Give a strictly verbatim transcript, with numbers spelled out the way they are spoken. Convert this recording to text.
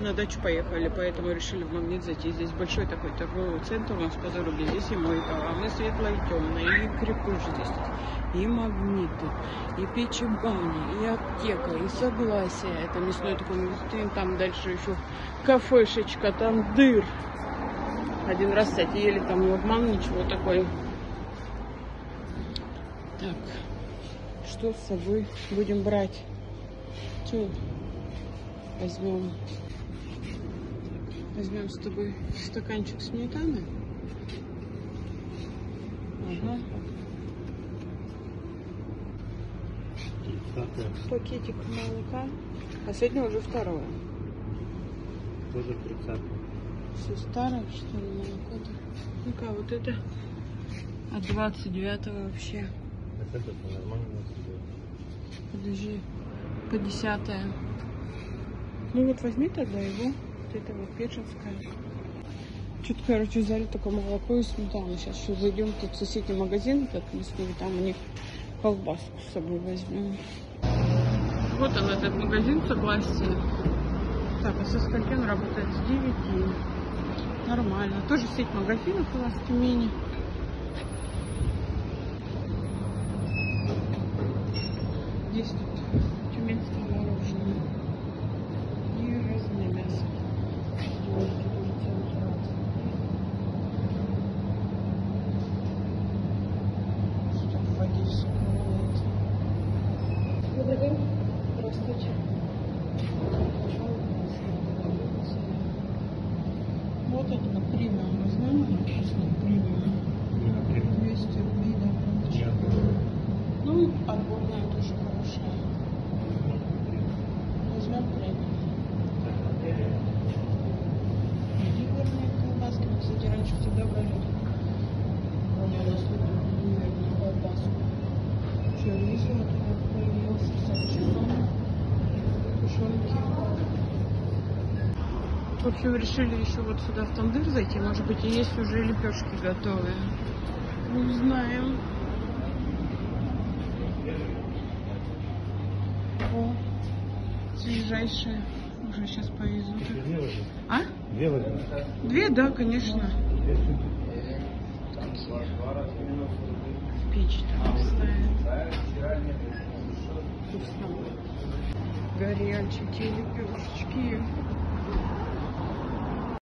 на дачу поехали, поэтому решили в Магнит зайти. Здесь большой такой торговый центр у нас по дороге. Здесь и мойка, а мы светлое и темное, и крепыш здесь, и Магниты, и печи бани, и аптека, и Согласие. Это мясной такой магазин, там дальше еще кафешечка, там дыр. Один раз, кстати, ели там и обман, ничего такой. Так, что с собой будем брать? Что возьмем? Возьмем с тобой стаканчик сметаны. Ага. Пакетик молока. А сегодня уже второе. Тоже тридцать. Все старое, что ли, молоко-то? Ну-ка, вот это от двадцать девятого вообще. А это нормально. Подожди, по десятое. Ну вот возьми тогда его. Вот это вот печенское. Что-то, короче, взяли только молоко и сметану. Сейчас еще зайдем тут в соседний магазин, этот мясной, там у них колбаску с собой возьмем. Вот он, этот магазин Согласие. Так, а со скольки он работает? С девяти. Нормально. Тоже сеть магазинов у нас в Тюмени. Здесь тут тюменское мороженое. И разное мясо. Что в воде все плавает. Добрый день. Здравствуйте. Вот это вот премиум. Мы знаем, она вкусная премиум. двести рублей, да, правда? Ну, отборная тоже хорошая. Возьмем премиум. Ливерные колбаски. Мы, кстати, раньше всегда брали. Понял, у нас ливерную колбаску. Чorizo вот появился, салчисон, тушенки. В общем, решили еще вот сюда в тандыр зайти. Может быть, и есть уже лепешки готовые. Не знаем. О, свежайшие. Уже сейчас повезут. А? Две возьму. Две, да, конечно. Печь там ставят. Вкусно. Горячие лепешечки.